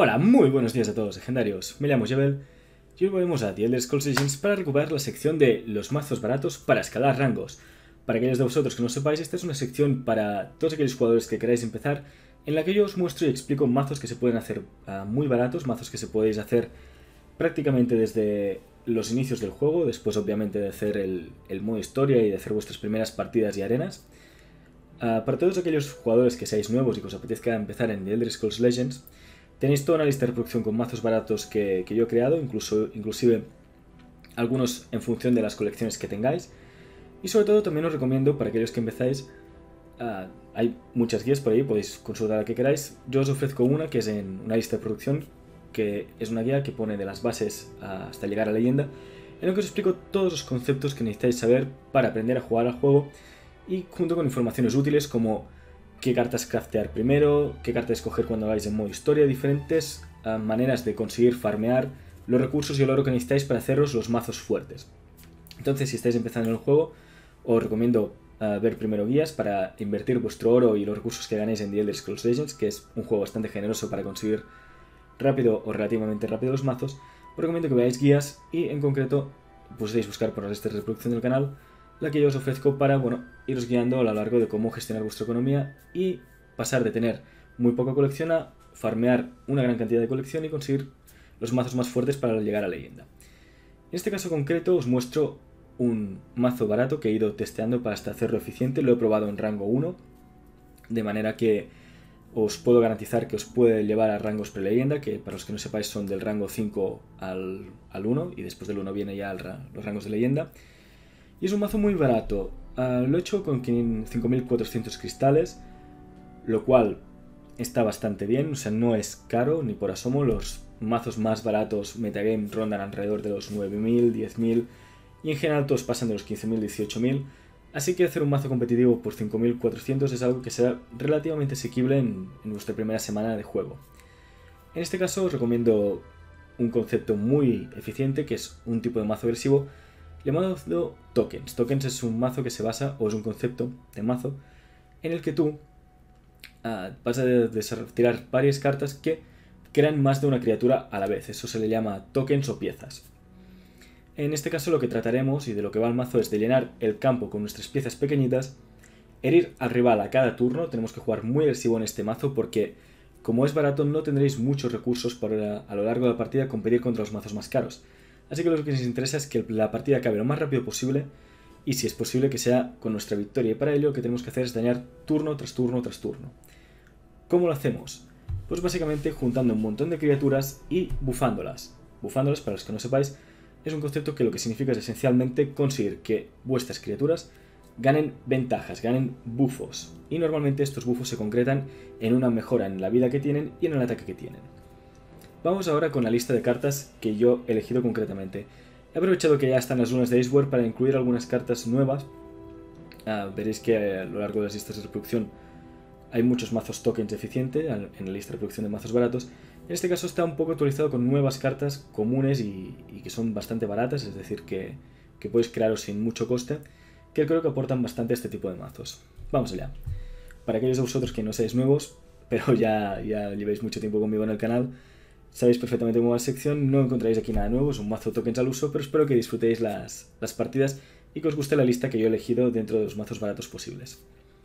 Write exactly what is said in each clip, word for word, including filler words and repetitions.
Hola, muy buenos días a todos, legendarios. Me llamo Jebel y hoy volvemos a The Elder Scrolls Legends para recuperar la sección de los mazos baratos para escalar rangos. Para aquellos de vosotros que no sepáis, esta es una sección para todos aquellos jugadores que queráis empezar, en la que yo os muestro y explico mazos que se pueden hacer uh, muy baratos, mazos que se podéis hacer prácticamente desde los inicios del juego, después obviamente de hacer el, el modo historia y de hacer vuestras primeras partidas y arenas. Uh, para todos aquellos jugadores que seáis nuevos y que os apetezca empezar en The Elder Scrolls Legends, tenéis toda una lista de reproducción con mazos baratos que, que yo he creado, incluso, inclusive algunos en función de las colecciones que tengáis. Y sobre todo también os recomiendo para aquellos que empezáis, uh, hay muchas guías por ahí, podéis consultar la que queráis. Yo os ofrezco una que es en una lista de producción, que es una guía que pone de las bases hasta llegar a leyenda, en la que os explico todos los conceptos que necesitáis saber para aprender a jugar al juego, y junto con informaciones útiles como qué cartas craftear primero, qué cartas escoger cuando hagáis en modo historia, diferentes uh, maneras de conseguir farmear los recursos y el oro que necesitáis para haceros los mazos fuertes. Entonces, si estáis empezando en el juego, os recomiendo uh, ver primero guías para invertir vuestro oro y los recursos que ganéis en The Elder Scrolls Legends, que es un juego bastante generoso para conseguir rápido o relativamente rápido los mazos. Os recomiendo que veáis guías y en concreto pues podéis buscar por las listas de reproducción del canal la que yo os ofrezco para, bueno, iros guiando a lo largo de cómo gestionar vuestra economía y pasar de tener muy poca colección a farmear una gran cantidad de colección y conseguir los mazos más fuertes para llegar a leyenda. En este caso concreto os muestro un mazo barato que he ido testeando para hasta hacerlo eficiente. Lo he probado en rango uno, de manera que os puedo garantizar que os puede llevar a rangos pre-leyenda, que para los que no sepáis son del rango cinco al, al uno, y después del uno viene ya el, los rangos de leyenda. Y es un mazo muy barato. Uh, lo he hecho con cinco mil cuatrocientos cristales, lo cual está bastante bien, o sea, no es caro ni por asomo. Los mazos más baratos metagame rondan alrededor de los nueve mil, diez mil, y en general todos pasan de los quince mil, dieciocho mil. Así que hacer un mazo competitivo por cinco mil cuatrocientos es algo que será relativamente asequible en, en vuestra primera semana de juego. En este caso os recomiendo un concepto muy eficiente, que es un tipo de mazo agresivo llamado tokens. Tokens es un mazo que se basa, o es un concepto de mazo, en el que tú uh, vas a tirar varias cartas que crean más de una criatura a la vez. Eso se le llama tokens o piezas. En este caso lo que trataremos y de lo que va el mazo es de llenar el campo con nuestras piezas pequeñitas, herir al rival a cada turno. Tenemos que jugar muy agresivo en este mazo porque, como es barato, no tendréis muchos recursos para a lo largo de la partida competir contra los mazos más caros. Así que lo que nos interesa es que la partida acabe lo más rápido posible y, si es posible, que sea con nuestra victoria. Y para ello lo que tenemos que hacer es dañar turno tras turno tras turno. ¿Cómo lo hacemos? Pues básicamente juntando un montón de criaturas y bufándolas. Bufándolas, para los que no sepáis, es un concepto que lo que significa es esencialmente conseguir que vuestras criaturas ganen ventajas, ganen bufos. Y normalmente estos bufos se concretan en una mejora en la vida que tienen y en el ataque que tienen. Vamos ahora con la lista de cartas que yo he elegido concretamente. He aprovechado que ya están las lunas de Icewar para incluir algunas cartas nuevas. Ah, veréis que a lo largo de las listas de reproducción hay muchos mazos tokens eficientes en la lista de reproducción de mazos baratos. En este caso está un poco actualizado con nuevas cartas comunes y, y que son bastante baratas, es decir, que, que podéis crearos sin mucho coste, que creo que aportan bastante a este tipo de mazos. Vamos allá. Para aquellos de vosotros que no seáis nuevos, pero ya, ya llevéis mucho tiempo conmigo en el canal, sabéis perfectamente cómo va la sección, no encontraréis aquí nada nuevo, es un mazo tokens al uso, pero espero que disfrutéis las, las partidas y que os guste la lista que yo he elegido dentro de los mazos baratos posibles.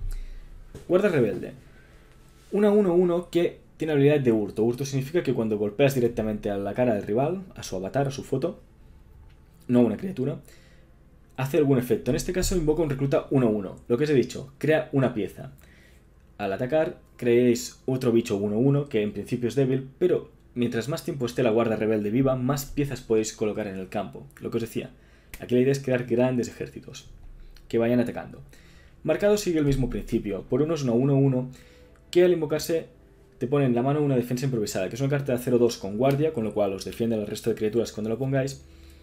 Guarda rebelde. Una uno uno que tiene habilidad de hurto. Hurto significa que cuando golpeas directamente a la cara del rival, a su avatar, a su foto, no a una criatura, hace algún efecto. En este caso invoca un recluta uno uno. Lo que os he dicho, crea una pieza. Al atacar, creéis otro bicho uno uno, que en principio es débil, pero mientras más tiempo esté la guardia rebelde viva, más piezas podéis colocar en el campo. Lo que os decía, aquí la idea es crear grandes ejércitos que vayan atacando. Marcado sigue el mismo principio. Por uno es una uno uno que al invocarse te pone en la mano una defensa improvisada, que es una carta de cero dos con guardia, con lo cual os defiende al resto de criaturas cuando lo pongáis.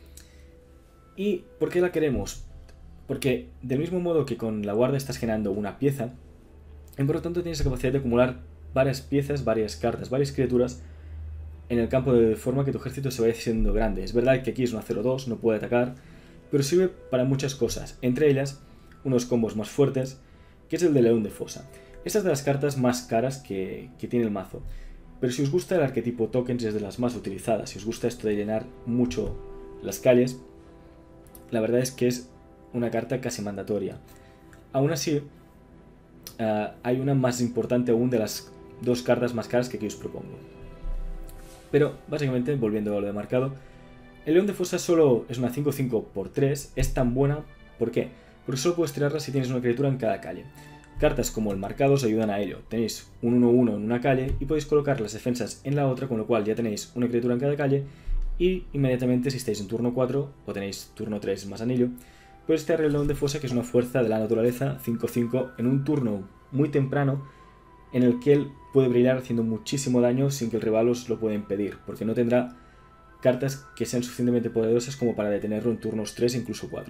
¿Y por qué la queremos? Porque del mismo modo que con la guardia estás generando una pieza, y por lo tanto tienes la capacidad de acumular varias piezas, varias cartas, varias criaturas en el campo, de forma que tu ejército se vaya haciendo grande. Es verdad que aquí es una cero dos, no puede atacar, pero sirve para muchas cosas, entre ellas unos combos más fuertes, que es el de León de Fosa. Esta es de las cartas más caras que, que tiene el mazo. Pero si os gusta el arquetipo tokens es de las más utilizadas, si os gusta esto de llenar mucho las calles, la verdad es que es una carta casi mandatoria. Aún así, uh, hay una más importante aún de las dos cartas más caras que aquí os propongo. Pero, básicamente, volviendo a lo de marcado, el León de Fosa solo es una cinco cinco por tres, es tan buena, ¿por qué? Porque solo puedes tirarla si tienes una criatura en cada calle. Cartas como el marcado os ayudan a ello, tenéis un uno uno en una calle y podéis colocar las defensas en la otra, con lo cual ya tenéis una criatura en cada calle y inmediatamente si estáis en turno cuatro o tenéis turno tres más anillo, podéis tirar el León de Fosa, que es una fuerza de la naturaleza cinco cinco en un turno muy temprano en el que él puede brillar haciendo muchísimo daño sin que el rival os lo pueda impedir, porque no tendrá cartas que sean suficientemente poderosas como para detenerlo en turnos tres e incluso cuatro.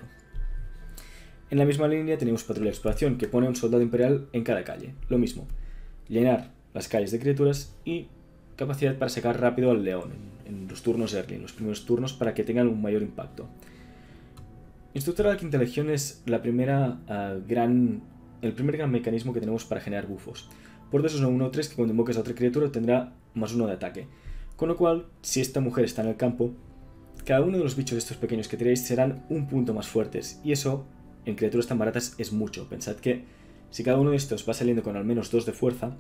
En la misma línea tenemos Patrulla de Exploración, que pone un soldado imperial en cada calle. Lo mismo, llenar las calles de criaturas y capacidad para sacar rápido al león en, en los turnos early, en los primeros turnos, para que tengan un mayor impacto. Instructora de la Quinta Legión es la primera, uh, gran, el primer gran mecanismo que tenemos para generar bufos. Por dos es una uno tres que cuando invoques a otra criatura tendrá más uno de ataque. Con lo cual, si esta mujer está en el campo, cada uno de los bichos de estos pequeños que tiréis serán un punto más fuertes. Y eso, en criaturas tan baratas, es mucho. Pensad que si cada uno de estos va saliendo con al menos dos de fuerza,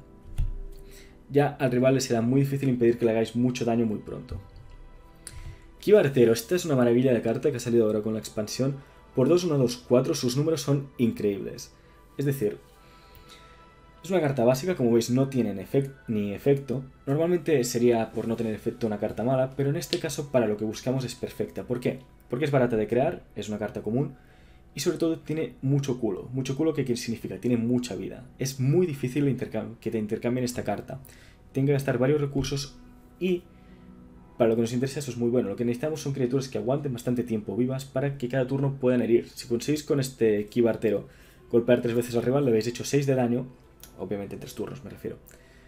ya al rival le será muy difícil impedir que le hagáis mucho daño muy pronto. Kiva Artero, esta es una maravilla de carta que ha salido ahora con la expansión. Por dos uno dos cuatro sus números son increíbles. Es decir, es una carta básica, como veis no tiene efect ni efecto. Normalmente sería por no tener efecto una carta mala, pero en este caso para lo que buscamos es perfecta. ¿Por qué? Porque es barata de crear, es una carta común y sobre todo tiene mucho culo. Mucho culo, ¿qué significa? Tiene mucha vida. Es muy difícil que te intercambien esta carta. Tienen que gastar varios recursos y para lo que nos interesa eso es muy bueno. Lo que necesitamos son criaturas que aguanten bastante tiempo vivas para que cada turno puedan herir. Si conseguís con este Kiva Artero golpear tres veces al rival, le habéis hecho seis de daño. Obviamente en tres turnos me refiero.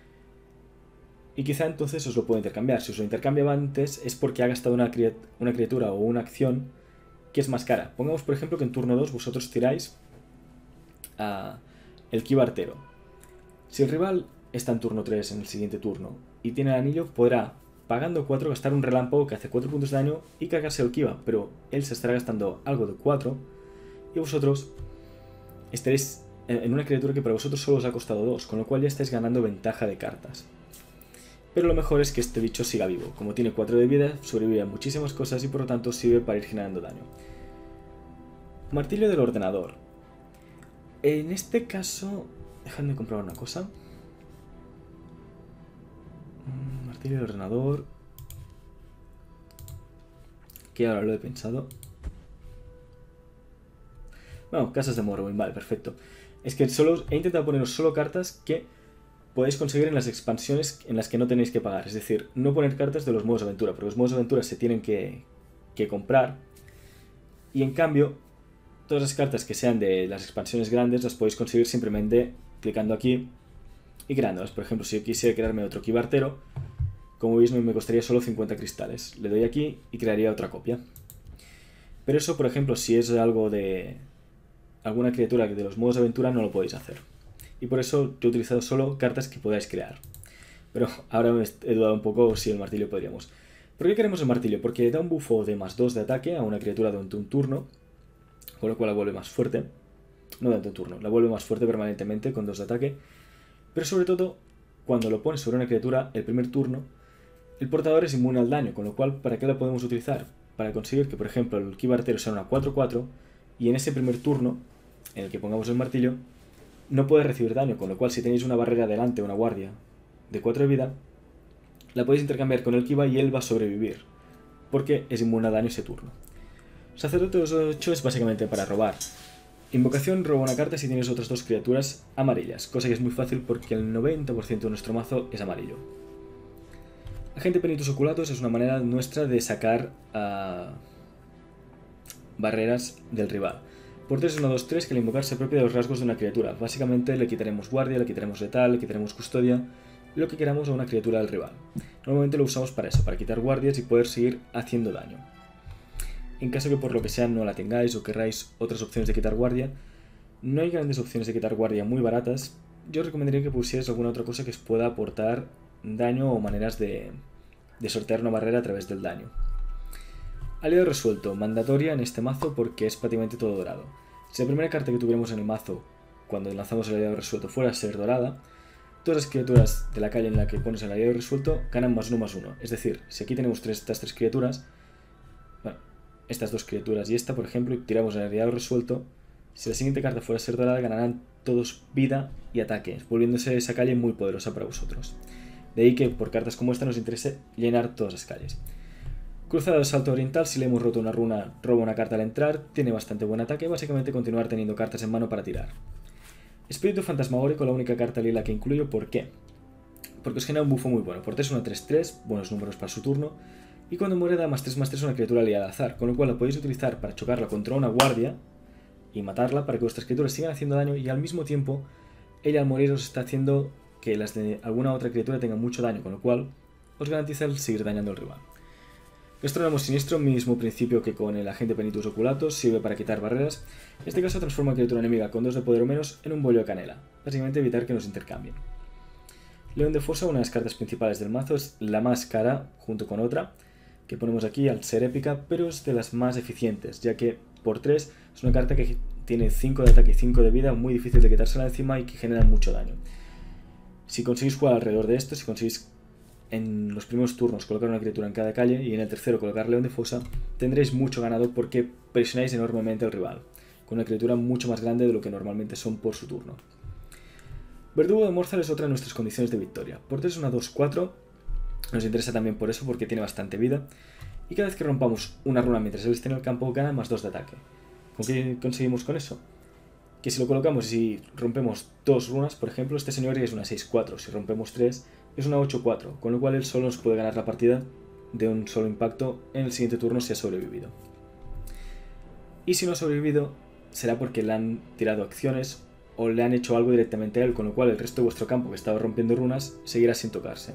Y quizá entonces os lo puedo intercambiar. Si os lo intercambiaba antes es porque ha gastado una, criat una criatura o una acción que es más cara. Pongamos por ejemplo que en turno dos vosotros tiráis a el Kiva Artero. Si el rival está en turno tres en el siguiente turno y tiene el anillo, podrá, pagando cuatro, gastar un relámpago que hace cuatro puntos de daño y cargarse el Kiva. Pero él se estará gastando algo de cuatro y vosotros estaréis en una criatura que para vosotros solo os ha costado dos, con lo cual ya estáis ganando ventaja de cartas. Pero lo mejor es que este bicho siga vivo. Como tiene cuatro de vida, sobrevive a muchísimas cosas y por lo tanto sirve para ir generando daño. Martillo del ordenador. En este caso, dejadme comprobar una cosa. Martillo del ordenador. Que ahora lo he pensado. Bueno, casas de Morrowind, vale, perfecto. Es que solo he intentado poneros solo cartas que podéis conseguir en las expansiones en las que no tenéis que pagar. Es decir, no poner cartas de los modos de aventura, porque los modos de aventura se tienen que, que comprar. Y en cambio, todas las cartas que sean de las expansiones grandes las podéis conseguir simplemente clicando aquí y creándolas. Por ejemplo, si yo quisiera crearme otro Kiva Artero, como veis me costaría solo cincuenta cristales. Le doy aquí y crearía otra copia. Pero eso, por ejemplo, si es algo de alguna criatura de los modos de aventura, no lo podéis hacer. Y por eso yo he utilizado solo cartas que podáis crear. Pero ahora me he dudado un poco si el martillo podríamos. ¿Por qué queremos el martillo? Porque da un bufo de más dos de ataque a una criatura durante un turno, con lo cual la vuelve más fuerte. No durante un turno, la vuelve más fuerte permanentemente con dos de ataque. Pero sobre todo, cuando lo pones sobre una criatura el primer turno, el portador es inmune al daño, con lo cual, ¿para qué la podemos utilizar? Para conseguir que, por ejemplo, el Kiva Artero sea una cuatro cuatro y en ese primer turno, en el que pongamos el martillo, no puede recibir daño, con lo cual si tenéis una barrera delante, una guardia de cuatro de vida, la podéis intercambiar con el Kiva y él va a sobrevivir, porque es inmune a daño ese turno. Sacerdote de los ocho es básicamente para robar. Invocación roba una carta si tienes otras dos criaturas amarillas, cosa que es muy fácil porque el noventa por ciento de nuestro mazo es amarillo. Agente Penitus Oculatus es una manera nuestra de sacar uh, barreras del rival. Por tres uno dos tres que al invocar se apropia de los rasgos de una criatura. Básicamente le quitaremos guardia, le quitaremos letal, le quitaremos custodia, lo que queramos a una criatura del rival. Normalmente lo usamos para eso, para quitar guardias y poder seguir haciendo daño. En caso que por lo que sea no la tengáis o querráis otras opciones de quitar guardia, no hay grandes opciones de quitar guardia muy baratas. Yo os recomendaría que pusierais alguna otra cosa que os pueda aportar daño o maneras de, de sortear una barrera a través del daño. Aliado resuelto, mandatoria en este mazo porque es prácticamente todo dorado. Si la primera carta que tuviéramos en el mazo cuando lanzamos el aliado resuelto fuera a ser dorada, todas las criaturas de la calle en la que pones el aliado resuelto ganan más uno más uno. Es decir, si aquí tenemos tres, estas tres criaturas, bueno, estas dos criaturas y esta, por ejemplo, y tiramos el aliado resuelto, si la siguiente carta fuera a ser dorada, ganarán todos vida y ataque, volviéndose esa calle muy poderosa para vosotros. De ahí que por cartas como esta nos interese llenar todas las calles. Cruzado de Salto Oriental, si le hemos roto una runa, roba una carta al entrar, tiene bastante buen ataque, básicamente continuar teniendo cartas en mano para tirar. Espíritu Fantasmagórico, la única carta lila que incluyo, ¿por qué? Porque os genera un bufo muy bueno, por tres uno tres tres, buenos números para su turno, y cuando muere da más tres más tres a una criatura aliada al azar, con lo cual la podéis utilizar para chocarla contra una guardia y matarla para que vuestras criaturas sigan haciendo daño y al mismo tiempo ella al morir os está haciendo que las de alguna otra criatura tengan mucho daño, con lo cual os garantiza el seguir dañando al rival. Gastrónomo Sinistro, mismo principio que con el Agente Penitus Oculatus, sirve para quitar barreras. En este caso transforma a criatura enemiga con dos de poder o menos en un bollo de canela, básicamente evitar que nos intercambien. León de Fosa, una de las cartas principales del mazo, es la más cara junto con otra, que ponemos aquí al ser épica, pero es de las más eficientes, ya que por tres es una carta que tiene cinco de ataque y cinco de vida, muy difícil de quitársela encima y que genera mucho daño. Si conseguís jugar alrededor de esto, si conseguís en los primeros turnos colocar una criatura en cada calle y en el tercero colocar León de Fosa, tendréis mucho ganado porque presionáis enormemente al rival, con una criatura mucho más grande de lo que normalmente son por su turno. Verdugo de Morzal es otra de nuestras condiciones de victoria. Por tres una dos cuatro, nos interesa también por eso porque tiene bastante vida, y cada vez que rompamos una runa mientras él esté en el campo gana más dos de ataque. ¿Con qué conseguimos con eso? Que si lo colocamos y si rompemos dos runas, por ejemplo, este señor es una seis cuatro, si rompemos tres es una ocho cuatro, con lo cual él solo nos puede ganar la partida de un solo impacto en el siguiente turno si ha sobrevivido. Y si no ha sobrevivido, será porque le han tirado acciones o le han hecho algo directamente a él, con lo cual el resto de vuestro campo que estaba rompiendo runas seguirá sin tocarse.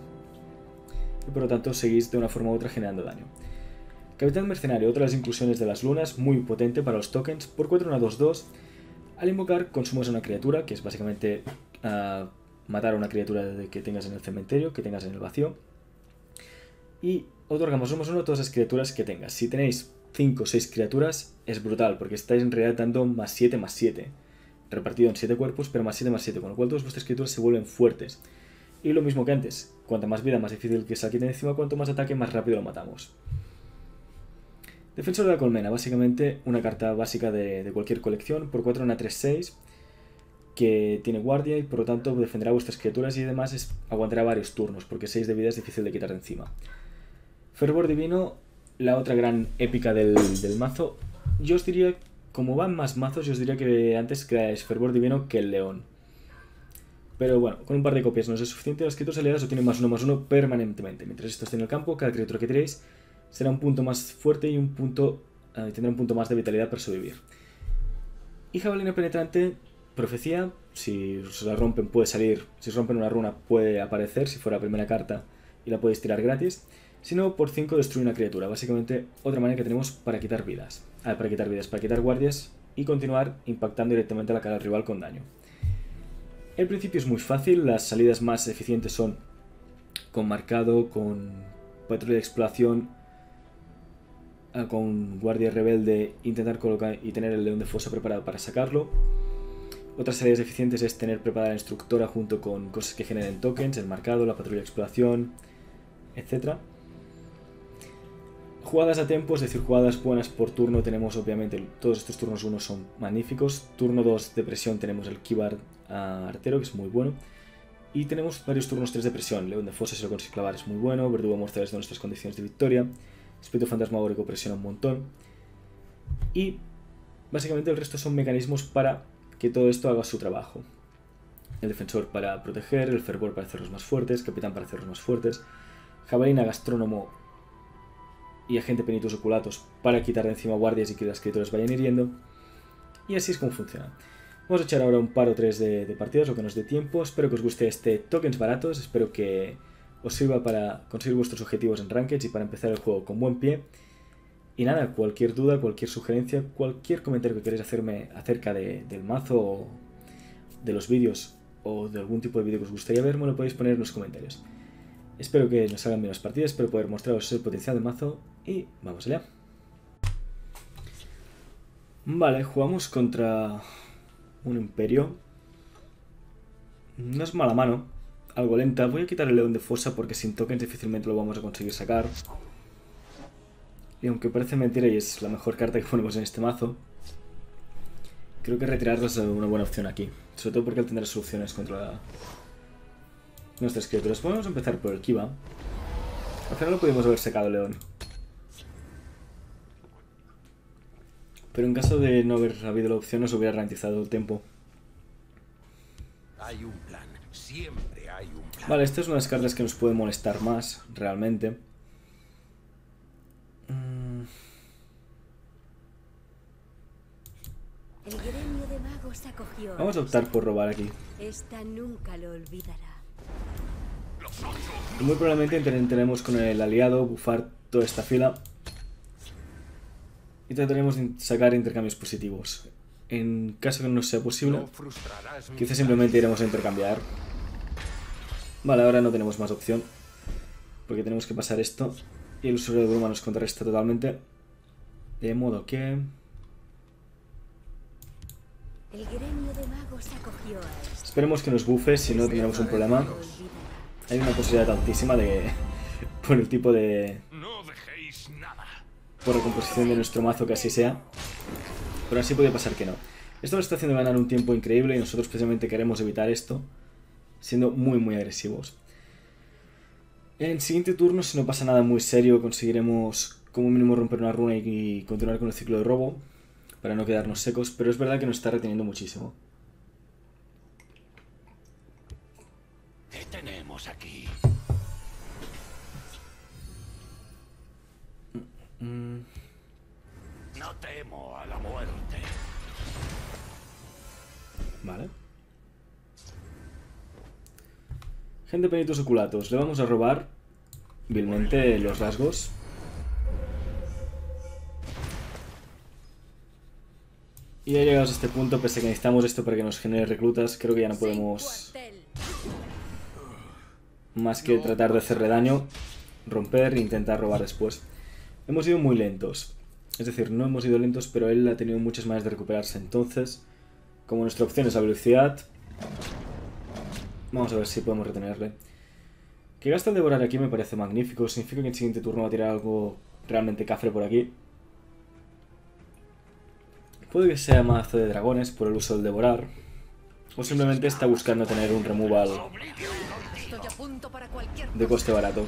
Y por lo tanto seguís de una forma u otra generando daño. Capitán Mercenario, otra de las inclusiones de las lunas, muy potente para los tokens, por cuatro una dos dos. Al invocar, consumes a una criatura, que es básicamente uh, matar a una criatura que tengas en el cementerio, que tengas en el vacío. Y otorgamos uno más uno a todas las criaturas que tengas. Si tenéis cinco o seis criaturas, es brutal, porque estáis en realidad dando más siete más siete. Repartido en siete cuerpos, pero más siete más siete, con lo cual todas vuestras criaturas se vuelven fuertes. Y lo mismo que antes, cuanta más vida, más difícil que se la quiten encima, cuanto más ataque, más rápido lo matamos. Defensor de la Colmena, básicamente una carta básica de, de cualquier colección, por cuatro una tres seis, que tiene guardia y por lo tanto defenderá vuestras criaturas y además es, aguantará varios turnos, porque seis de vida es difícil de quitar de encima. Fervor Divino, la otra gran épica del, del mazo. Yo os diría, como van más mazos, yo os diría que antes creáis Fervor Divino que el León. Pero bueno, con un par de copias no es suficiente, las criaturas aliadas obtienen más uno más uno permanentemente. Mientras esto esté en el campo, cada criatura que tiréis será un punto más fuerte y un punto uh, tendrá un punto más de vitalidad para sobrevivir. Y Jabalina Penetrante, profecía, si se la rompen puede salir, si rompen una runa puede aparecer, si fuera la primera carta y la podéis tirar gratis. Si no, por cinco destruye una criatura, básicamente otra manera que tenemos para quitar vidas. Ah, para quitar vidas, para quitar guardias y continuar impactando directamente a la cara del rival con daño. El principio es muy fácil, las salidas más eficientes son con marcado, con patrulla de exploración, con guardia rebelde, intentar colocar y tener el león de fosa preparado para sacarlo. Otras salidas eficientes es tener preparada la instructora junto con cosas que generen tokens, el marcado, la patrulla de exploración, etcétera. Jugadas a tiempo, es decir, jugadas buenas por turno, tenemos obviamente todos estos turnos uno son magníficos. Turno dos de presión tenemos el Kibar Artero, que es muy bueno. Y tenemos varios turnos tres de presión, León de Fosa si lo consigue clavar es muy bueno, Verdugo Mortal es de nuestras condiciones de victoria, Espíritu Fantasmagórico presiona un montón. Y básicamente el resto son mecanismos para que todo esto haga su trabajo. El defensor para proteger, el fervor para hacerlos más fuertes, capitán para hacerlos más fuertes, jabalina, gastrónomo y agente penitus oculatos para quitar de encima guardias y que las criaturas vayan hiriendo. Y así es como funciona. Vamos a echar ahora un par o tres de, de partidas, lo que nos dé tiempo. Espero que os guste este tokens baratos, espero que os sirva para conseguir vuestros objetivos en Ranked y para empezar el juego con buen pie. Y nada, cualquier duda, cualquier sugerencia, cualquier comentario que queráis hacerme acerca de, del mazo o de los vídeos o de algún tipo de vídeo que os gustaría ver, me lo podéis poner en los comentarios. Espero que nos salgan bien las partidas, espero poder mostraros el potencial del mazo y vamos allá. Vale, jugamos contra un imperio. No es mala mano, algo lenta. Voy a quitar el león de fosa porque sin tokens difícilmente lo vamos a conseguir sacar. Y aunque parece mentira y es la mejor carta que ponemos en este mazo, creo que retirarlo es una buena opción aquí. Sobre todo porque él tendrá soluciones contra nuestras criaturas. Podemos empezar por el Kiva. Al final lo pudimos haber sacado el león. Pero en caso de no haber habido la opción nos hubiera ralentizado el tiempo. Hay un plan. Siempre hay un plan. Vale, esta es una de las cartas que nos puede molestar más, realmente. Mm. El gremio de magos acogió. Vamos a optar por robar aquí. Esta nunca lo olvidará. Y muy probablemente intentaremos con el aliado bufar toda esta fila. Y trataremos de sacar intercambios positivos. En caso que no sea posible, No frustrarás mi quizás simplemente iremos a intercambiar. Vale, ahora no tenemos más opción. Porque tenemos que pasar esto. Y el usuario de bruma nos contrarresta totalmente. De modo que... El gremio de magos acogió a este. esperemos que nos bufe, si no tendremos un problema. Lo olvidará. Hay una posibilidad altísima de... por el tipo de... No dejéis nada. por la composición de nuestro mazo que así sea. Pero así puede pasar que no. Esto nos está haciendo ganar un tiempo increíble y nosotros precisamente queremos evitar esto, siendo muy muy agresivos. En el siguiente turno, si no pasa nada muy serio, conseguiremos como mínimo romper una runa y continuar con el ciclo de robo, para no quedarnos secos, pero es verdad que nos está reteniendo muchísimo. ¿Qué tenemos aquí? Mm. No temo a la muerte. Vale. Gente penitos oculatos. Le vamos a robar vilmente los rasgos. Y ya llegados a este punto, pese a que necesitamos esto para que nos genere reclutas, creo que ya no podemos más que tratar de hacerle daño, romper e intentar robar después. Hemos ido muy lentos. Es decir, no hemos ido lentos, pero él ha tenido muchas maneras de recuperarse. Entonces, como nuestra opción es la velocidad, vamos a ver si podemos retenerle. Que gasta el devorar aquí me parece magnífico. Significa que en el siguiente turno va a tirar algo realmente cafre por aquí. Puede que sea mazo de dragones por el uso del devorar. O simplemente está buscando tener un removal Estoy a punto para cualquier de coste barato.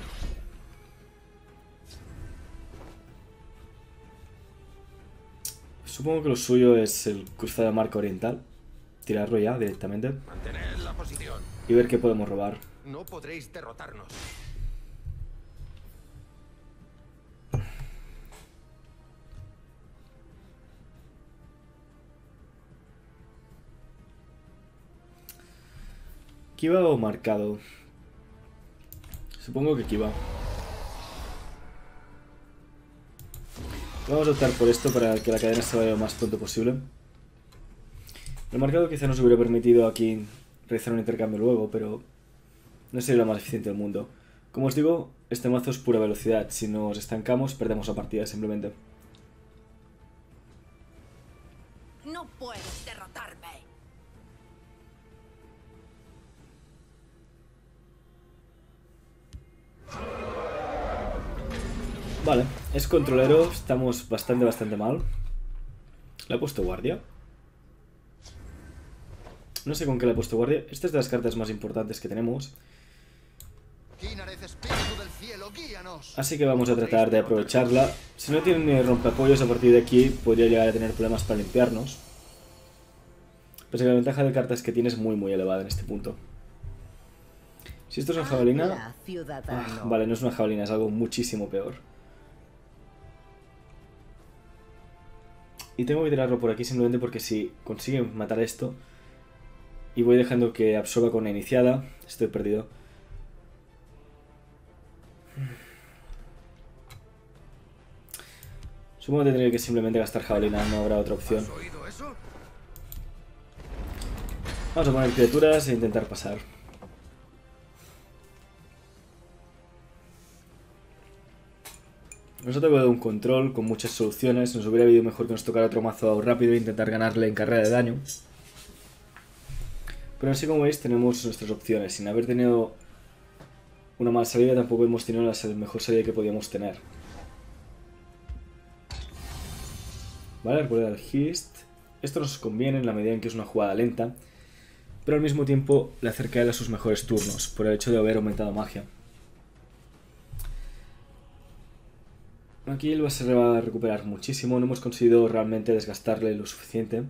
Supongo que lo suyo es el cruzado de marca oriental. Tirarlo ya directamente. Mantened la posición. Y ver qué podemos robar. No podréis derrotarnos. ¿Kiva o marcado? Supongo que Kiva. Vamos a optar por esto para que la cadena se vaya lo más pronto posible. El marcado quizá nos hubiera permitido aquí realizar un intercambio luego, pero no sería lo más eficiente del mundo. Como os digo, este mazo es pura velocidad. Si nos estancamos, perdemos la partida simplemente. No puedes derrotarme. Vale, es controlero, estamos bastante, bastante mal. Le he puesto guardia. No sé con qué le he puesto guardia. Esta es de las cartas más importantes que tenemos. Así que vamos a tratar de aprovecharla. Si no tiene ni rompeapoyos a partir de aquí, podría llegar a tener problemas para limpiarnos. Pese a que la ventaja de cartas que tiene es muy muy elevada en este punto. Si esto es una jabalina... Ah, vale, no es una jabalina, es algo muchísimo peor. Y tengo que tirarlo por aquí simplemente porque si consigue matar esto y voy dejando que absorba con la iniciada, estoy perdido. Supongo que tendré que simplemente gastar jabalina, no habrá otra opción. ¿Has oído eso? Vamos a poner criaturas e intentar pasar. Nos ha tocado un control con muchas soluciones. Nos hubiera habido mejor que nos tocara otro mazo rápido e intentar ganarle en carrera de daño. Pero así como veis tenemos nuestras opciones. Sin haber tenido una mala salida tampoco hemos tenido la mejor salida que podíamos tener. Vale, recuerda el Hist. Esto nos conviene en la medida en que es una jugada lenta, pero al mismo tiempo le acerca a él a sus mejores turnos, por el hecho de haber aumentado magia. Aquí él se va a recuperar muchísimo, no hemos conseguido realmente desgastarle lo suficiente.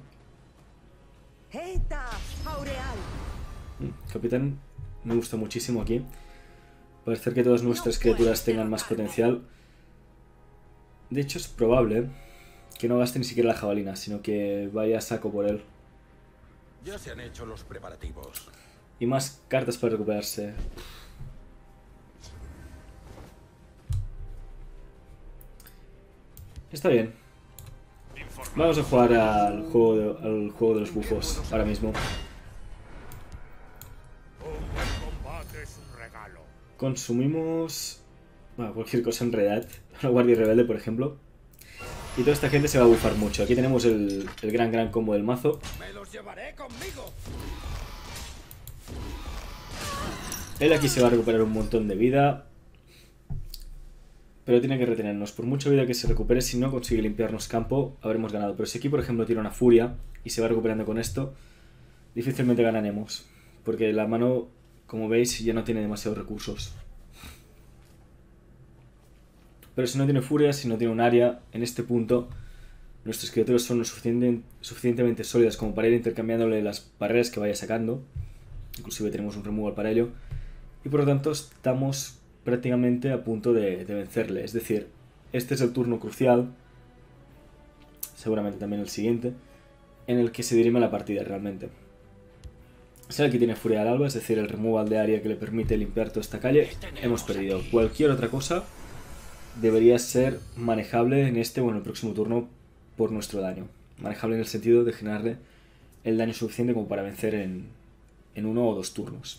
Capitán, me gusta muchísimo aquí. Para hacer que todas nuestras criaturas tengan más potencial. De hecho es probable que no gaste ni siquiera la jabalina, sino que vaya a saco por él. Ya se han hecho los preparativos. Y más cartas para recuperarse. Está bien. Vamos a jugar al juego de, al juego de los bufos ahora mismo. Consumimos... bueno, cualquier cosa en realidad. La guardia rebelde, por ejemplo. Y toda esta gente se va a bufar mucho. Aquí tenemos el, el gran gran combo del mazo. Me los llevaré conmigo. Él aquí se va a recuperar un montón de vida. Pero tiene que retenernos. Por mucha vida que se recupere, si no consigue limpiarnos campo, habremos ganado. Pero si aquí, por ejemplo, tira una furia y se va recuperando con esto, difícilmente ganaremos. Porque la mano, como veis, ya no tiene demasiados recursos. Pero si no tiene furia, si no tiene un área, en este punto nuestras criaturas son lo suficiente, suficientemente sólidas como para ir intercambiándole las barreras que vaya sacando. Inclusive tenemos un removal para ello. Y por lo tanto estamos prácticamente a punto de, de vencerle. Es decir, este es el turno crucial, seguramente también el siguiente, en el que se dirime la partida realmente. Si el que tiene furia del alba, es decir, el removal de área que le permite limpiar toda esta calle, hemos perdido. Cualquier otra cosa debería ser manejable en este o en el próximo turno por nuestro daño. Manejable en el sentido de generarle el daño suficiente como para vencer en, en uno o dos turnos.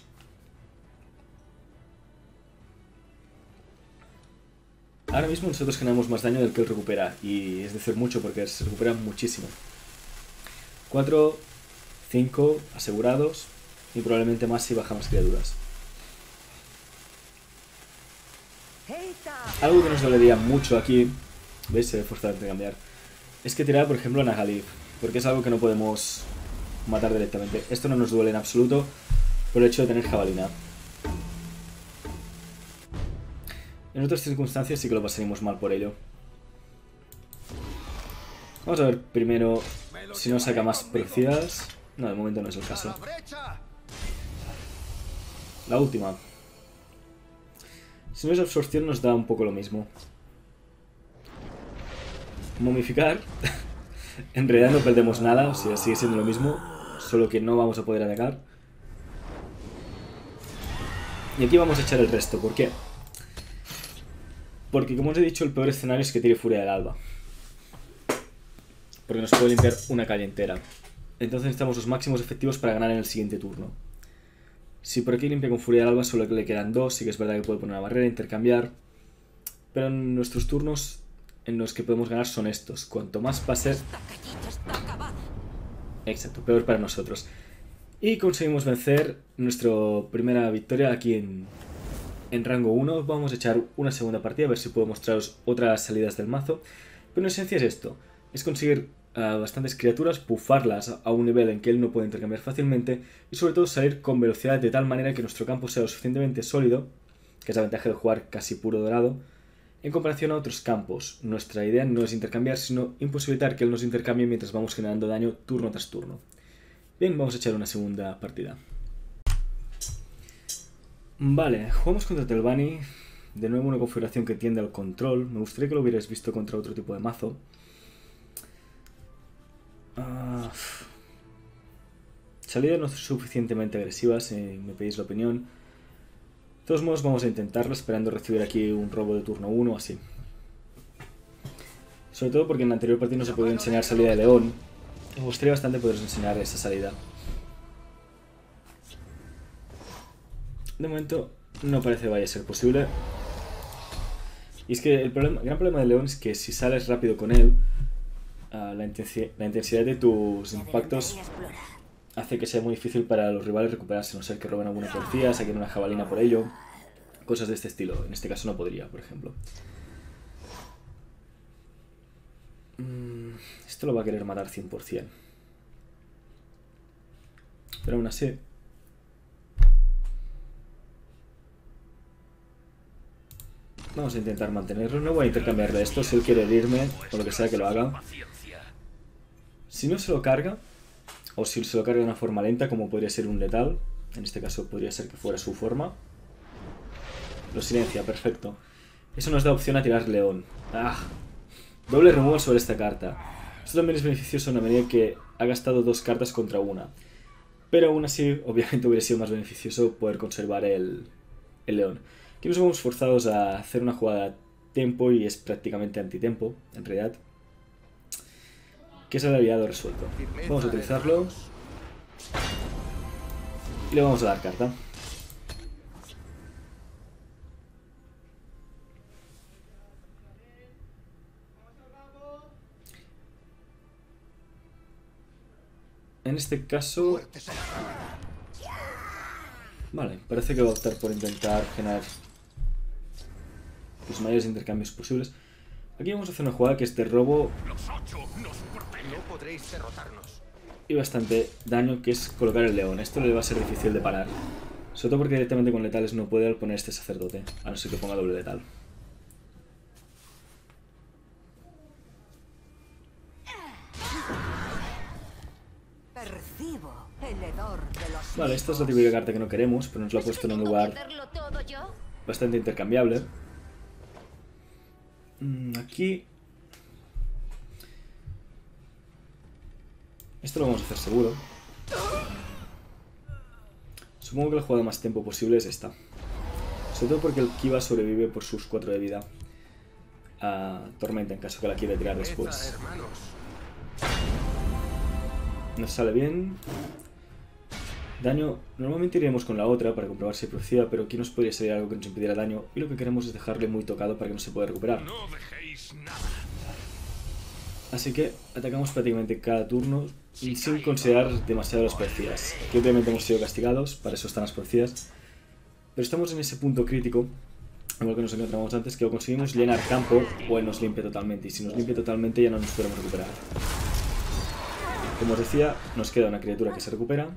Ahora mismo nosotros generamos más daño del que él recupera, y es decir mucho porque se recupera muchísimo. cuatro, cinco asegurados y probablemente más si bajamos criaturas. Algo que nos dolería mucho aquí, ¿veis? Se ve forzado a intercambiar. Es que tirar, por ejemplo, a Nagalib, porque es algo que no podemos matar directamente. Esto no nos duele en absoluto por el hecho de tener jabalina. En otras circunstancias sí que lo pasaríamos mal por ello. Vamos a ver primero si nos saca más profecías. No, de momento no es el caso. La última. Si no es absorción nos da un poco lo mismo. Momificar. En realidad no perdemos nada, o sea, sigue siendo lo mismo, solo que no vamos a poder atacar. Y aquí vamos a echar el resto, ¿por qué? Porque como os he dicho, el peor escenario es que tire furia del alba. Porque nos puede limpiar una calle entera. Entonces necesitamos los máximos efectivos para ganar en el siguiente turno. Si por aquí limpia con furia del alba solo le quedan dos, sí que es verdad que puede poner una barrera, intercambiar. Pero en nuestros turnos en los que podemos ganar son estos. Cuanto más pase... Exacto, peor para nosotros. Y conseguimos vencer nuestra primera victoria aquí en, en rango uno. Vamos a echar una segunda partida a ver si puedo mostraros otras salidas del mazo. Pero en esencia es esto. Es conseguir a bastantes criaturas, buffarlas a un nivel en que él no puede intercambiar fácilmente y sobre todo salir con velocidad de tal manera que nuestro campo sea lo suficientemente sólido, que es la ventaja de jugar casi puro dorado, en comparación a otros campos. Nuestra idea no es intercambiar, sino imposibilitar que él nos intercambie mientras vamos generando daño turno tras turno. Bien, vamos a echar una segunda partida. Vale, jugamos contra Telvanni, de nuevo una configuración que tiende al control. Me gustaría que lo hubierais visto contra otro tipo de mazo. Uh, salidas no suficientemente agresivas, si me pedís la opinión. De todos modos vamos a intentarlo, esperando recibir aquí un robo de turno uno o así. Sobre todo porque en la anterior partida no se podía enseñar salida de león. Me gustaría bastante poderos enseñar esa salida. De momento no parece vaya a ser posible. Y es que el, problema, el gran problema del león es que si sales rápido con él, uh, la, intensi la intensidad de tus impactos hace que sea muy difícil para los rivales recuperarse, a no ser que roben alguna porfía, saquen una jabalina por ello, cosas de este estilo. En este caso no podría, por ejemplo. Mm, esto lo va a querer matar cien por cien. Pero aún así... Vamos a intentar mantenerlo. No voy a intercambiarle esto. Si él quiere herirme o lo que sea, que lo haga. Si no se lo carga, o si se lo carga de una forma lenta, como podría ser un letal, en este caso podría ser que fuera su forma, lo silencia, perfecto. Eso nos da opción a tirar león. ¡Ah! Doble removal sobre esta carta. Esto también es beneficioso en la medida que ha gastado dos cartas contra una. Pero aún así, obviamente hubiera sido más beneficioso poder conservar el, el león. Aquí nos vemos forzados a hacer una jugada a tempo y es prácticamente antitempo, en realidad. Que es el aliado resuelto. Vamos a utilizarlo. Y le vamos a dar carta. En este caso... Vale, parece que va a optar por intentar generar los mayores intercambios posibles. Aquí vamos a hacer una jugada que es de robo y bastante daño, que es colocar el león. Esto le va a ser difícil de parar, sobre todo porque directamente con letales no puede al poner este sacerdote, a no ser que ponga doble letal. Vale, esta es la típica carta que no queremos, pero nos la ha puesto en un lugar bastante intercambiable. Aquí... Esto lo vamos a hacer seguro. Supongo que la jugada más tiempo posible es esta. Sobre todo porque el Kiva sobrevive por sus cuatro de vida a Tormenta en caso que la quiera tirar después. Nos sale bien. Daño, normalmente iríamos con la otra para comprobar si proceda, pero aquí nos podría salir algo que nos impidiera daño y lo que queremos es dejarle muy tocado para que no se pueda recuperar. Así que atacamos prácticamente cada turno y sin considerar demasiado las profecías. Aquí obviamente hemos sido castigados, para eso están las profecías, pero estamos en ese punto crítico, en el que nos encontramos antes, que o conseguimos llenar campo o él nos limpia totalmente, y si nos limpia totalmente ya no nos podemos recuperar. Como os decía, nos queda una criatura que se recupera.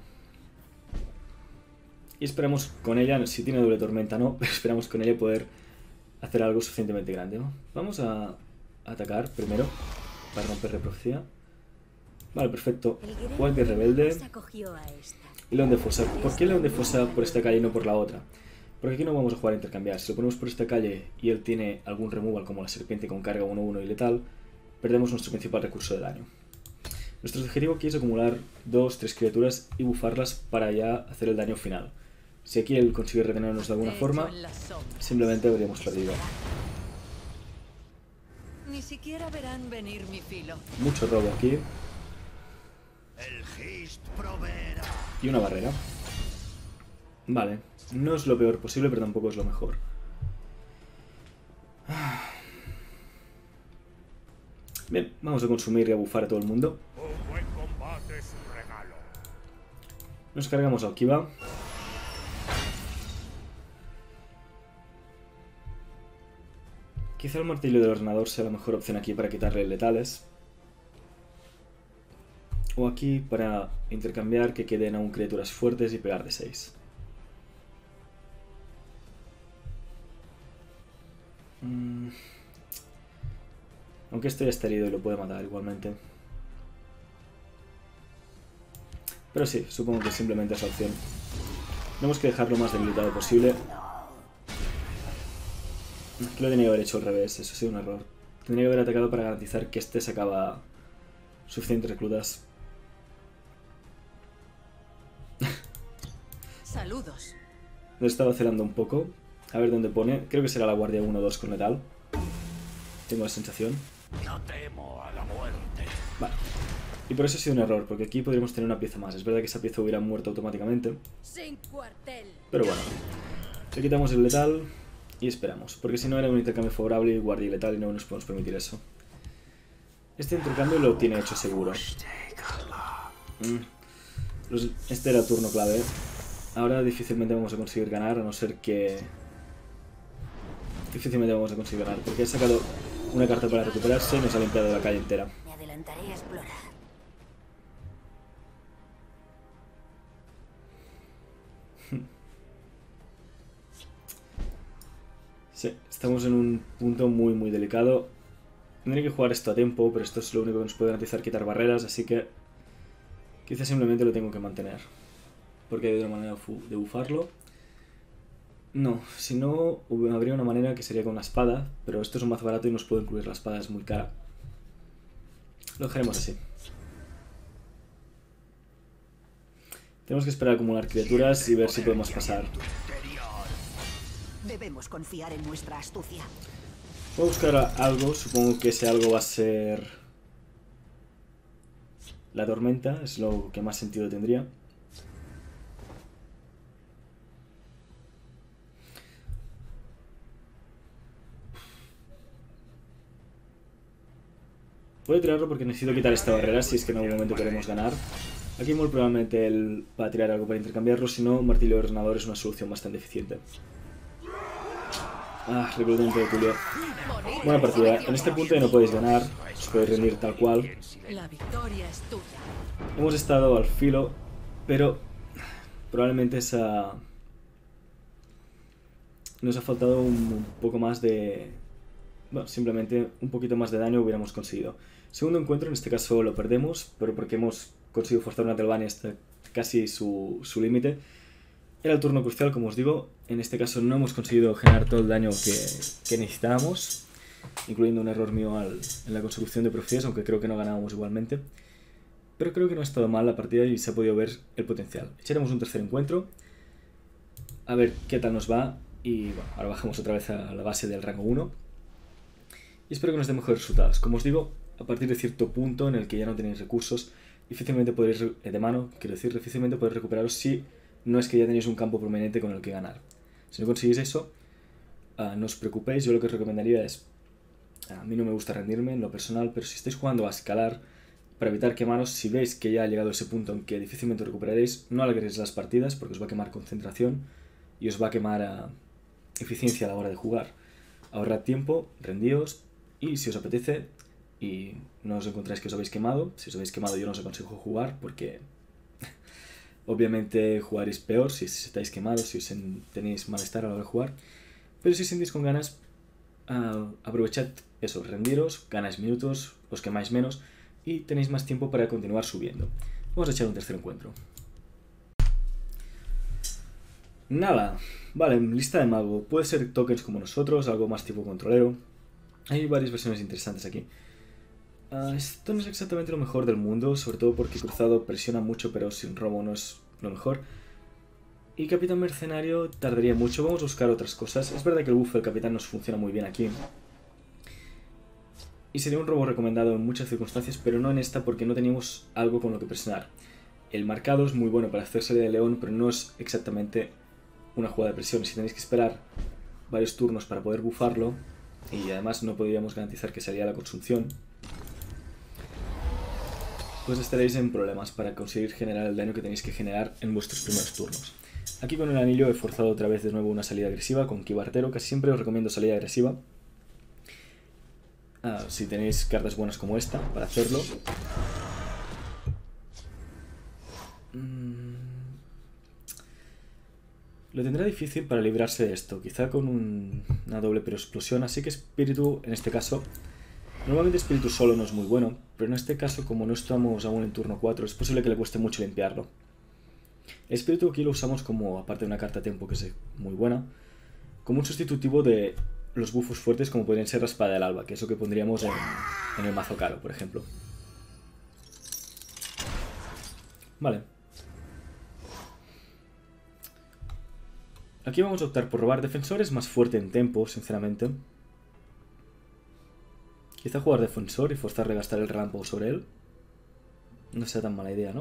Y esperamos con ella, si tiene doble tormenta no, pero esperamos con ella poder hacer algo suficientemente grande, ¿no? Vamos a atacar primero, para romper la profecía. Vale, perfecto. Guardia rebelde. Y León de Fosa. ¿Por qué León de Fosa por esta calle y no por la otra? Porque aquí no vamos a jugar a intercambiar. Si lo ponemos por esta calle y él tiene algún removal como la serpiente con carga uno uno y letal, perdemos nuestro principal recurso de daño. Nuestro objetivo aquí es acumular dos, tres criaturas y bufarlas para ya hacer el daño final. Si aquí él consigue retenernos de alguna forma, simplemente habríamos perdido. Ni siquiera verán venir mi filo. Mucho robo aquí. Y una barrera. Vale, no es lo peor posible, pero tampoco es lo mejor. Bien, vamos a consumir y a bufar a todo el mundo. Nos cargamos al Kiva. Quizá el martillo del ordenador sea la mejor opción aquí para quitarle letales. O aquí para intercambiar que queden aún criaturas fuertes y pegar de seis. Mm. Aunque esto ya está herido y lo puede matar igualmente. Pero sí, supongo que simplemente es la opción. Tenemos que dejarlo más debilitado posible. Aquí lo tenía que haber hecho al revés, eso ha sido un error. Tendría que haber atacado para garantizar que este sacaba suficientes reclutas. Saludos. Lo estaba vacilando un poco. A ver dónde pone. Creo que será la guardia uno dos con letal. Tengo la sensación. No temo a la muerte. Vale. Y por eso ha sido un error, porque aquí podríamos tener una pieza más. Es verdad que esa pieza hubiera muerto automáticamente. Sin cuartel. Pero bueno. Le quitamos el letal. Y esperamos, porque si no era un intercambio favorable y guardia letal y no nos podemos permitir eso. Este intercambio lo tiene hecho seguro. Mm. Los, este era turno clave. Ahora difícilmente vamos a conseguir ganar, a no ser que... Difícilmente vamos a conseguir ganar, porque ha sacado una carta para recuperarse y nos ha limpiado la calle entera. Me adelantaré a explorar. Sí, estamos en un punto muy muy delicado. Tendré que jugar esto a tiempo, pero esto es lo único que nos puede garantizar quitar barreras, así que quizás simplemente lo tengo que mantener. Porque hay otra manera de bufarlo. No, si no, habría una manera que sería con una espada, pero esto es un mazo barato y nos puedo incluir la espada, es muy cara. Lo dejaremos así. Tenemos que esperar a acumular criaturas y ver si podemos pasar. Debemos confiar en nuestra astucia. Voy a buscar algo, supongo que ese algo va a ser... La tormenta, es lo que más sentido tendría. Voy a tirarlo porque necesito quitar esta barrera si es que en algún momento queremos ganar. Aquí muy probablemente él va a tirar algo para intercambiarlo, si no, Martillo de Ordenador es una solución bastante eficiente. Ah, reclutamiento de Tulio. Buena partida. En este punto ya no podéis ganar, os podéis rendir tal cual. La victoria es tuya. Hemos estado al filo, pero probablemente esa... Nos ha faltado un poco más de... Bueno, simplemente un poquito más de daño hubiéramos conseguido. Segundo encuentro, en este caso lo perdemos, pero porque hemos conseguido forzar una Telvannia hasta casi su, su límite. Era el turno crucial, como os digo. En este caso no hemos conseguido generar todo el daño que, que necesitábamos, incluyendo un error mío al, en la construcción de profecías, aunque creo que no ganábamos igualmente. Pero creo que no ha estado mal la partida y se ha podido ver el potencial. Echaremos un tercer encuentro, a ver qué tal nos va. Y bueno, ahora bajamos otra vez a la base del rango uno. Y espero que nos dé mejores resultados. Como os digo, a partir de cierto punto en el que ya no tenéis recursos, difícilmente podréis, de mano, quiero decir, difícilmente podréis recuperaros si no es que ya tenéis un campo prominente con el que ganar. Si no conseguís eso, uh, no os preocupéis. Yo lo que os recomendaría es, a mí no me gusta rendirme en lo personal, pero si estáis jugando a escalar, para evitar quemaros, si veis que ya ha llegado ese punto en que difícilmente recuperaréis, no alarguéis las partidas porque os va a quemar concentración y os va a quemar uh, eficiencia a la hora de jugar. Ahorrad tiempo, rendíos. Y si os apetece y no os encontráis que os habéis quemado, si os habéis quemado yo no os aconsejo jugar porque obviamente jugaréis peor si estáis quemados, si os tenéis malestar a la hora de jugar. Pero si os sentís con ganas, uh, aprovechad eso, rendiros, ganáis minutos, os quemáis menos y tenéis más tiempo para continuar subiendo. Vamos a echar un tercer encuentro. Nada, vale, lista de mago. Puede ser tokens como nosotros, algo más tipo controlero. Hay varias versiones interesantes aquí. Uh, esto no es exactamente lo mejor del mundo, sobre todo porque cruzado presiona mucho, pero sin robo no es lo mejor. Y capitán mercenario tardaría mucho, vamos a buscar otras cosas. Es verdad que el buff del capitán nos funciona muy bien aquí. Y sería un robo recomendado en muchas circunstancias, pero no en esta porque no teníamos algo con lo que presionar. El marcado es muy bueno para hacer salida de león, pero no es exactamente una jugada de presión. Si tenéis que esperar varios turnos para poder bufarlo, y además no podríamos garantizar que saliera la consunción, pues estaréis en problemas para conseguir generar el daño que tenéis que generar en vuestros primeros turnos. Aquí con el anillo he forzado otra vez de nuevo una salida agresiva con Kiba Artero. Casi siempre os recomiendo salida agresiva. Ah, si tenéis cartas buenas como esta para hacerlo. Mm. Lo tendrá difícil para librarse de esto, quizá con un, una doble pero explosión, así que espíritu en este caso, normalmente espíritu solo no es muy bueno, pero en este caso como no estamos aún en turno cuatro es posible que le cueste mucho limpiarlo. El espíritu aquí lo usamos como, aparte de una carta tempo que es muy buena, como un sustitutivo de los buffos fuertes como podrían ser la espada del alba, que es lo que pondríamos en, en el mazo caro, por ejemplo. Vale. Aquí vamos a optar por robar defensores, más fuerte en tempo, sinceramente. Quizá jugar defensor y forzarle a gastar el relámpago sobre él. No sea tan mala idea, ¿no?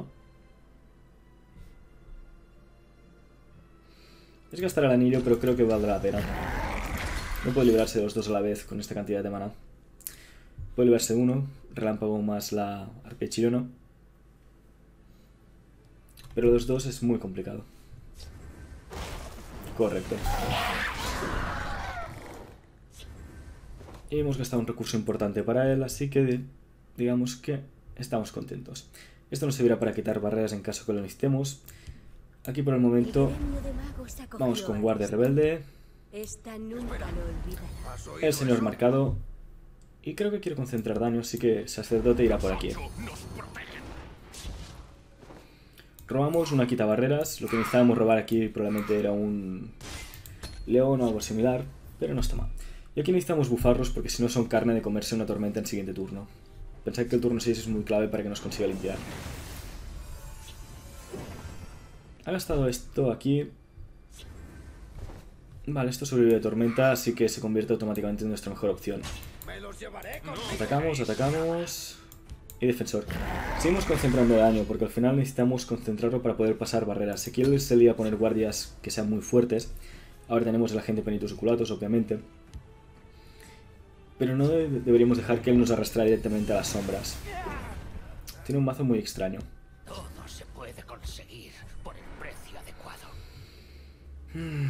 Es gastar el anillo, pero creo que valdrá la pena. No puede librarse de los dos a la vez con esta cantidad de mana. Puede librarse de uno, relámpago más la arpía chirona. Pero los dos es muy complicado. Correcto. Y hemos gastado un recurso importante para él, así que digamos que estamos contentos. Esto nos servirá para quitar barreras en caso que lo necesitemos. Aquí por el momento vamos con guardia rebelde. Esta nunca lo olvidará. El señor marcado. Y creo que quiero concentrar daño, así que sacerdote irá por aquí. Robamos una quita barreras. Lo que necesitábamos robar aquí probablemente era un león o algo similar, pero no está mal. Y aquí necesitamos bufarlos porque si no son carne de comerse una tormenta en el siguiente turno. Pensad que el turno seis es muy clave para que nos consiga limpiar. Ha gastado esto aquí. Vale, esto sobrevive de tormenta, así que se convierte automáticamente en nuestra mejor opción. Atacamos, atacamos. Y defensor. Seguimos concentrando daño, porque al final necesitamos concentrarlo para poder pasar barreras. Si quiere se le a poner guardias que sean muy fuertes. Ahora tenemos el agente Penitus Oculatus, obviamente. Pero no de deberíamos dejar que él nos arrastre directamente a las sombras. Tiene un mazo muy extraño. Todo se puede conseguir por el precio adecuado. Hmm.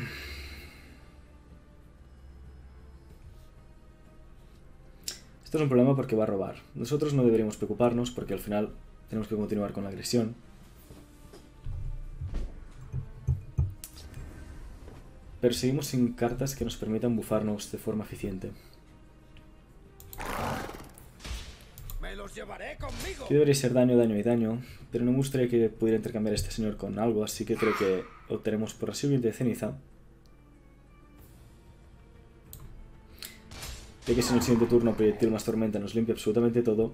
Esto es un problema porque va a robar. Nosotros no deberíamos preocuparnos porque al final tenemos que continuar con la agresión. Pero seguimos sin cartas que nos permitan bufarnos de forma eficiente. ¡Me los llevaré conmigo! Aquí debería ser daño, daño y daño, pero no me gustaría que pudiera intercambiar a este señor con algo, así que creo que optaremos por la siguiente de ceniza. Ya que si en el siguiente turno proyectil más tormenta nos limpia absolutamente todo.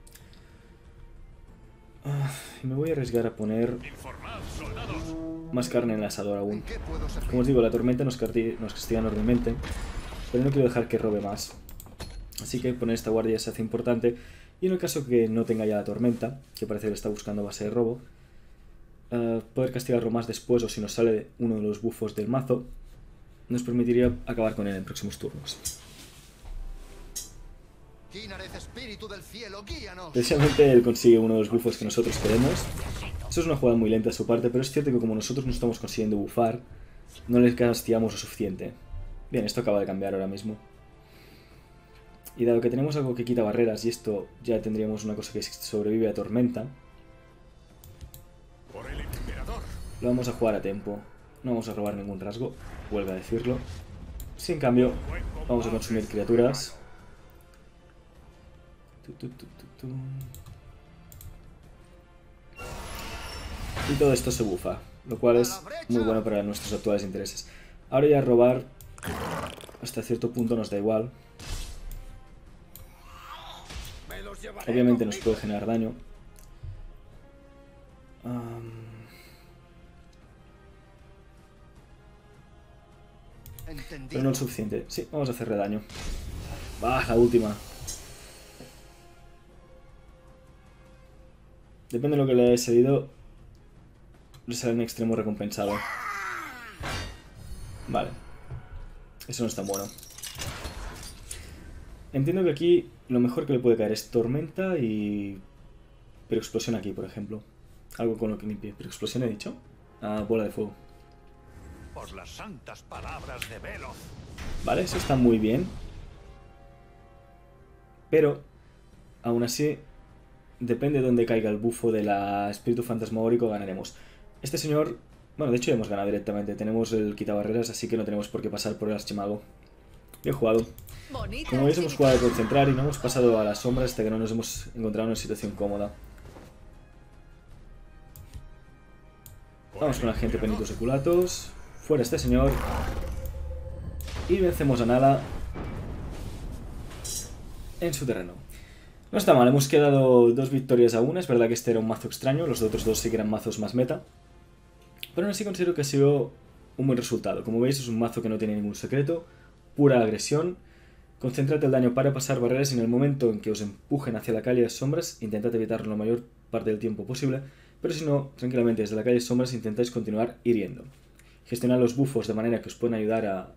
Ah, y me voy a arriesgar a poner más carne en el asador aún. Como os digo, la tormenta nos, nos castiga enormemente, pero no quiero dejar que robe más. Así que poner esta guardia se hace importante. Y en el caso que no tenga ya la tormenta, que parece que le está buscando base de robo, uh, poder castigarlo más después o si nos sale uno de los bufos del mazo, nos permitiría acabar con él en próximos turnos. Precisamente él consigue uno de los bufos que nosotros queremos. Eso es una jugada muy lenta de su parte, pero es cierto que como nosotros no estamos consiguiendo bufar, no les castigamos lo suficiente. Bien, esto acaba de cambiar ahora mismo. Y dado que tenemos algo que quita barreras y esto ya tendríamos una cosa que sobrevive a tormenta, lo vamos a jugar a tiempo. No vamos a robar ningún rasgo, vuelvo a decirlo. Si en cambio vamos a consumir criaturas. Tu, tu, tu, tu, tu. Y todo esto se bufa, lo cual es muy bueno para nuestros actuales intereses. Ahora ya robar hasta cierto punto nos da igual. Obviamente nos puede generar daño. Um... Pero no lo suficiente. Sí, vamos a hacerle daño. ¡Ah, la última! Depende de lo que le haya salido, le sale un extremo recompensado. Vale. Eso no es tan bueno. Entiendo que aquí lo mejor que le puede caer es tormenta y... pero explosión aquí, por ejemplo. Algo con lo que limpie. ¿Pero explosión he dicho? Ah, bola de fuego. Por las santas palabras de Veloz. Vale, eso está muy bien. Pero, aún así, depende de dónde caiga el bufo de la espíritu fantasmagórico, ganaremos. Este señor... Bueno, de hecho ya hemos ganado directamente. Tenemos el quitabarreras, así que no tenemos por qué pasar por el archimago. Bien jugado. Como veis, hemos jugado a concentrar y no hemos pasado a las sombras hasta que no nos hemos encontrado en una situación cómoda. Vamos con la gente Penitus Oculatus. Fuera este señor. Y vencemos a Nala en su terreno. No está mal, hemos quedado dos victorias a una. Es verdad que este era un mazo extraño, los otros dos sí que eran mazos más meta. Pero aún así considero que ha sido un buen resultado. Como veis, es un mazo que no tiene ningún secreto, pura agresión. Concéntrate el daño para pasar barreras y en el momento en que os empujen hacia la calle de sombras, intentad evitarlo la mayor parte del tiempo posible, pero si no, tranquilamente desde la calle de sombras intentáis continuar hiriendo. Gestionad los bufos de manera que os pueden ayudar a,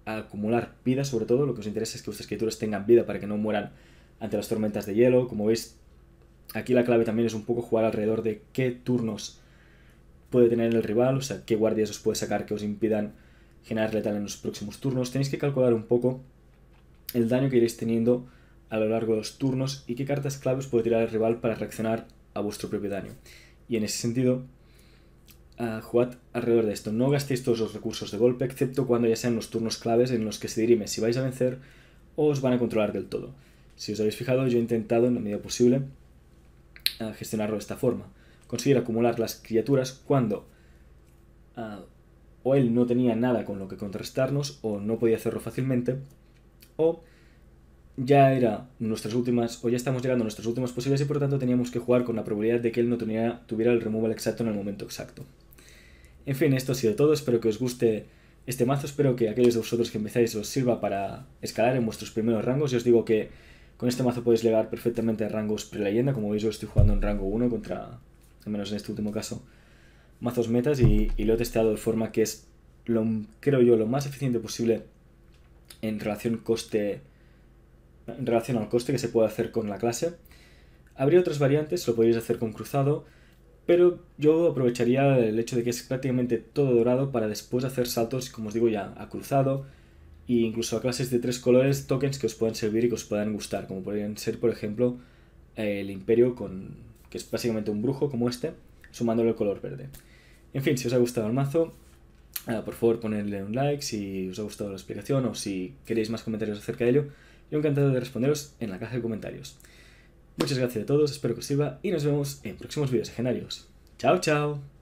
acumular vida, sobre todo. Lo que os interesa es que vuestras criaturas tengan vida para que no mueran ante las tormentas de hielo. Como veis, aquí la clave también es un poco jugar alrededor de qué turnos puede tener el rival, o sea, qué guardias os puede sacar que os impidan generar letal en los próximos turnos. Tenéis que calcular un poco el daño que iréis teniendo a lo largo de los turnos y qué cartas clave os puede tirar el rival para reaccionar a vuestro propio daño. Y en ese sentido, uh, jugad alrededor de esto. No gastéis todos los recursos de golpe, excepto cuando ya sean los turnos claves en los que se dirime si vais a vencer o os van a controlar del todo. Si os habéis fijado, yo he intentado en la medida posible uh, gestionarlo de esta forma. Conseguir acumular las criaturas cuando uh, o él no tenía nada con lo que contrarrestarnos o no podía hacerlo fácilmente, o ya era nuestras últimas, o ya estamos llegando a nuestras últimas posibilidades y por lo tanto teníamos que jugar con la probabilidad de que él no tuviera, tuviera el removal exacto en el momento exacto. En fin, esto ha sido todo, espero que os guste este mazo, espero que aquellos de vosotros que empezáis os sirva para escalar en vuestros primeros rangos. Y os digo que con este mazo podéis llegar perfectamente a rangos pre-leyenda. Como veis, yo estoy jugando en rango uno contra, al menos en este último caso, mazos metas y, y lo he testeado de forma que es, lo, creo yo, lo más eficiente posible en relación coste en relación al coste que se puede hacer con la clase. Habría otras variantes, lo podéis hacer con cruzado, pero yo aprovecharía el hecho de que es prácticamente todo dorado para después hacer saltos, como os digo ya, a cruzado e incluso a clases de tres colores, tokens que os puedan servir y que os puedan gustar, como podrían ser, por ejemplo, el Imperio, con, que es básicamente un brujo como este, sumándole el color verde. En fin, si os ha gustado el mazo, uh, por favor ponedle un like si os ha gustado la explicación o si queréis más comentarios acerca de ello. Yo encantado de responderos en la caja de comentarios. Muchas gracias a todos, espero que os sirva y nos vemos en próximos vídeos legendarios. ¡Chao, chao!